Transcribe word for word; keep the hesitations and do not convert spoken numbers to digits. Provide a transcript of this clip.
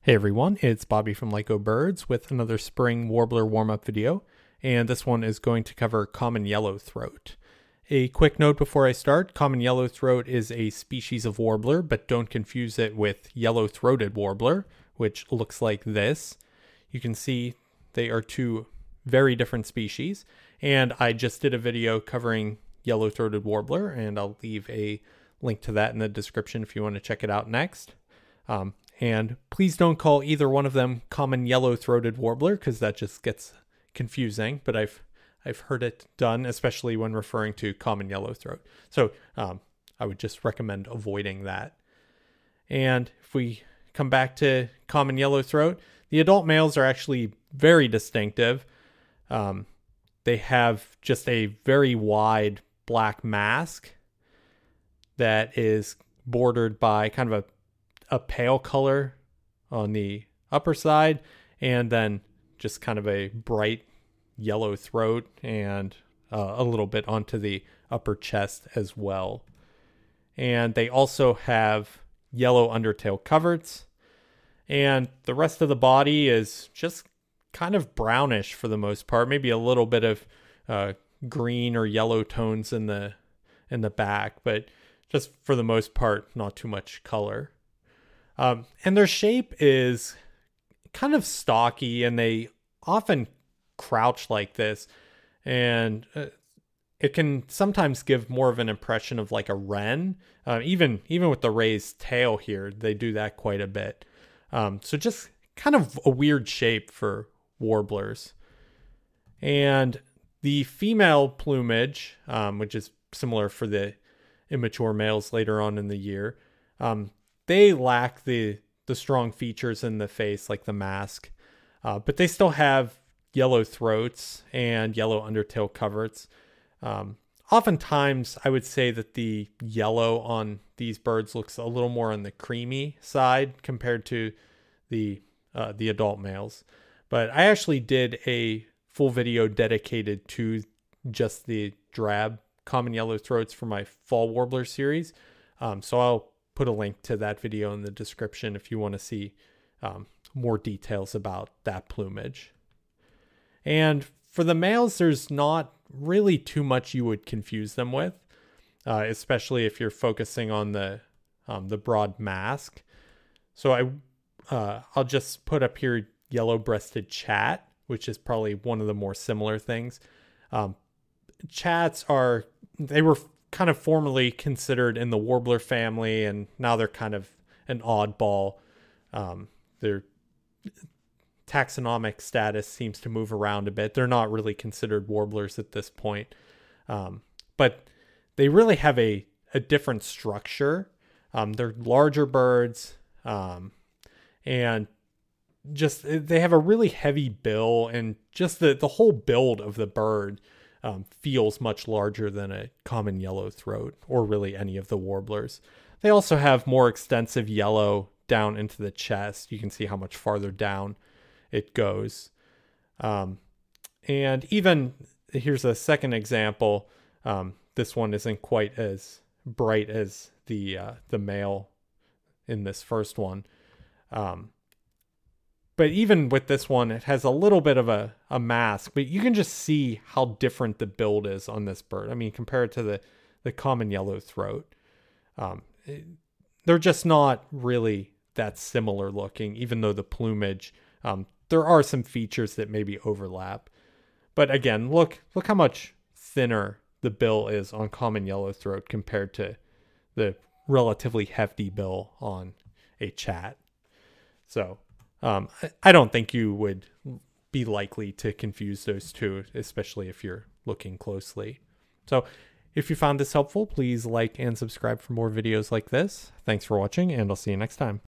Hey everyone, it's Bobby from Lyco Birds with another spring warbler warm-up video, and this one is going to cover Common Yellowthroat. A quick note before I start, Common Yellowthroat is a species of warbler, but don't confuse it with yellow-throated warbler, which looks like this. You can see they are two very different species, and I just did a video covering yellow-throated warbler, and I'll leave a link to that in the description if you want to check it out next. Um, And please don't call either one of them common yellow-throated warbler, because that just gets confusing. But I've I've heard it done, especially when referring to common yellowthroat. So um, I would just recommend avoiding that. And if we come back to common yellowthroat, the adult males are actually very distinctive. Um, they have just a very wide black mask that is bordered by kind of a a pale color on the upper side, and then just kind of a bright yellow throat and uh, a little bit onto the upper chest as well. And they also have yellow undertail coverts, and the rest of the body is just kind of brownish for the most part, maybe a little bit of uh, green or yellow tones in the in the back, but just for the most part, not too much color. Um, and their shape is kind of stocky, and they often crouch like this. And uh, it can sometimes give more of an impression of like a wren. Uh, even even with the raised tail here, they do that quite a bit. Um, so just kind of a weird shape for warblers. And the female plumage, um, which is similar for the immature males later on in the year, um, they lack the the strong features in the face, like the mask, uh, but they still have yellow throats and yellow undertail coverts. Um, oftentimes, I would say that the yellow on these birds looks a little more on the creamy side compared to the uh, the adult males. But I actually did a full video dedicated to just the drab common yellowthroats for my fall warbler series, um, so I'll put a link to that video in the description if you want to see um, more details about that plumage. And for the males, there's not really too much you would confuse them with, uh, especially if you're focusing on the um, the broad mask. So I uh, I'll just put up here yellow-breasted chat, which is probably one of the more similar things. Um, chats are they were kind of formerly considered in the warbler family, and now they're kind of an oddball. Um, their taxonomic status seems to move around a bit. They're not really considered warblers at this point, um, but they really have a, a different structure. Um, they're larger birds, um, and just they have a really heavy bill, and just the, the whole build of the bird Um, feels much larger than a common yellowthroat, or really any of the warblers. They also have more extensive yellow down into the chest. You can see how much farther down it goes. Um, and even, here's a second example. Um, this one isn't quite as bright as the, uh, the male in this first one. Um, But even with this one, it has a little bit of a, a mask, but you can just see how different the build is on this bird. I mean, compared to the, the common yellowthroat, um, it, they're just not really that similar looking, even though the plumage, um, there are some features that maybe overlap. But again, look, look how much thinner the bill is on common yellowthroat compared to the relatively hefty bill on a chat. So Um, I don't think you would be likely to confuse those two, especially if you're looking closely. So if you found this helpful, please like and subscribe for more videos like this. Thanks for watching, and I'll see you next time.